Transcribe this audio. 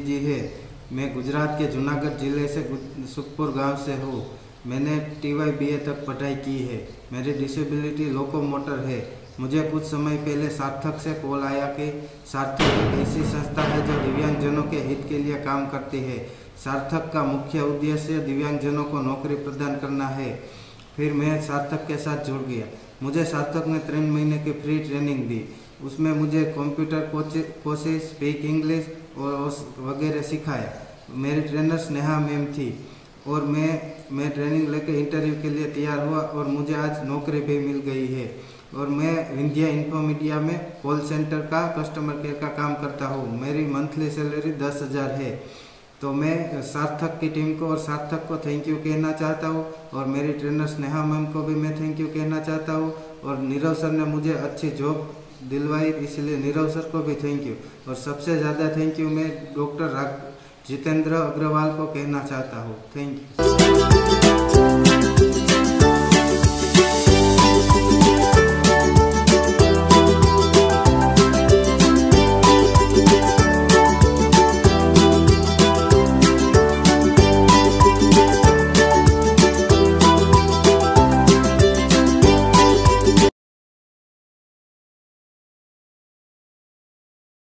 जी है। मैं गुजरात के जूनागढ़ जिले से सुखपुर गांव से हूँ। मैंने TY BA तक पढ़ाई की है। मेरी डिसेबिलिटी लोकोमोटर है। मुझे कुछ समय पहले सार्थक से कॉल आया कि सार्थक एक ऐसी संस्था है जो दिव्यांगजनों के हित के लिए काम करती है। सार्थक का मुख्य उद्देश्य दिव्यांगजनों को नौकरी प्रदान करना है। फिर मैं सार्थक के साथ जुड़ गया। मुझे सार्थक ने 3 महीने की फ्री ट्रेनिंग दी। उसमें मुझे कंप्यूटर कोर्सेज, स्पीक इंग्लिश और वगैरह सिखाया। मेरी ट्रेनर स्नेहा मैम थी और मैं ट्रेनिंग लेकर इंटरव्यू के लिए तैयार हुआ और मुझे आज नौकरी भी मिल गई है। और मैं विंध्या इन्फो मीडिया में कॉल सेंटर का कस्टमर केयर का काम करता हूँ। मेरी मंथली सैलरी 10,000 है। तो मैं सार्थक की टीम को और सार्थक को थैंक यू कहना चाहता हूँ और मेरी ट्रेनर स्नेहा मैम को भी मैं थैंक यू कहना चाहता हूँ। और नीरव सर ने मुझे अच्छी जॉब दिलवाई, इसलिए नीरव सर को भी थैंक यू। और सबसे ज़्यादा थैंक यू मैं डॉक्टर जितेंद्र अग्रवाल को कहना चाहता हूँ। Thank you.